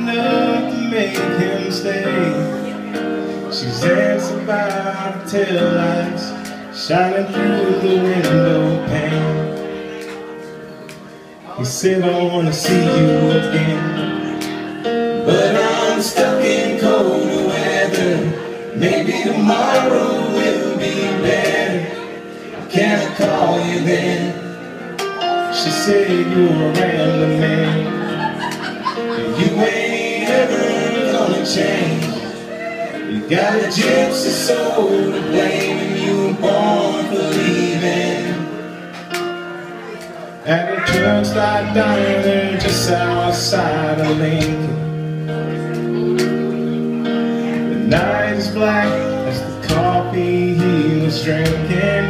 enough to make him stay. She's dancing about the taillights, shining through the window pane. He said, I wanna see you again, but I'm stuck in colder weather. Maybe tomorrow will be better. Can I call you then? She said, you're a rambling man, and you ain't ever gonna change. You got a gypsy soul to blame, and you were born for leaving. At a truck stop diner just outside of Lincoln, the night is black as the coffee he was drinking,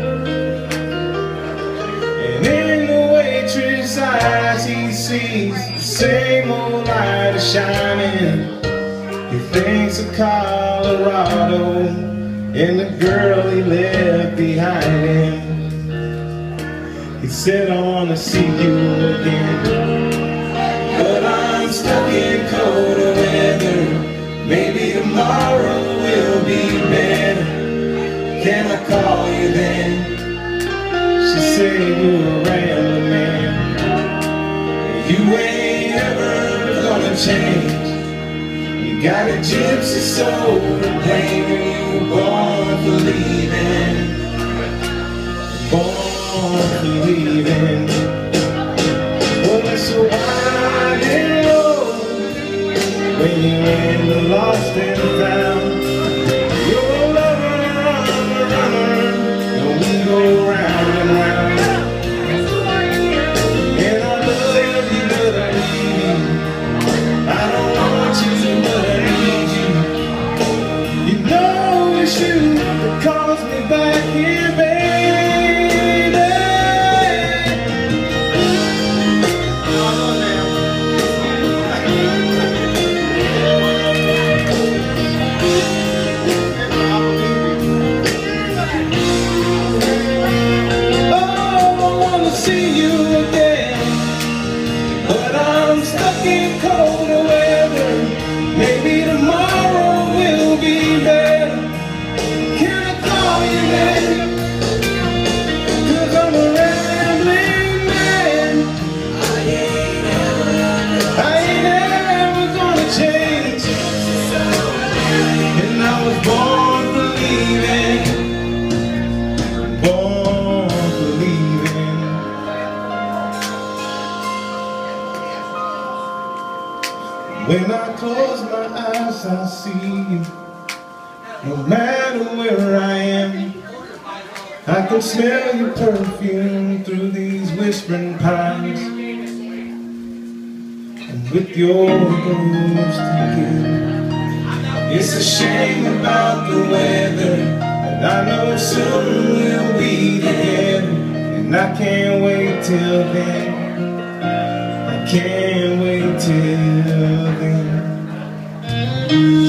and in the waitress' eyes he sees the same old light is shining. He thinks of Colorado and the girl he left behind him. He said, I wanna see you again, but I'm stuck in colder weather. Maybe tomorrow will be better. Can I call you then? She said, you're a rambling man, you ain't ever gonna change. You got a gypsy soul to blame, and you were born for leaving. Born for leaving. Well, it's a winding road when you're in the lost and found. You're a lover, runner, and we go round and round. And I love you, but I need you. I don't want you, but I need you. You know it's you that calls me back here, baby. See you again, but I'm stuck in colder weather. Maybe tomorrow will be better. Can I call you then? 'Cause I'm a rambling man, I ain't ever gonna change. And I was born for leaving, born for leaving. When I close my eyes, I see you. No matter where I am, I can smell your perfume through these whispering pines. And with your ghost again, it's a shame about the weather, and I know soon we'll be together. And I can't wait till then. I can't wait till then.